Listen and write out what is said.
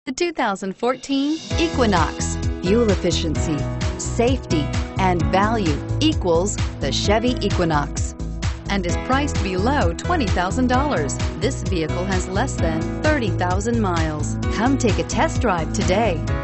The 2014 Equinox. Fuel efficiency, safety, and value equals the Chevy Equinox and is priced below $20,000. This vehicle has less than 30,000 miles. Come take a test drive today.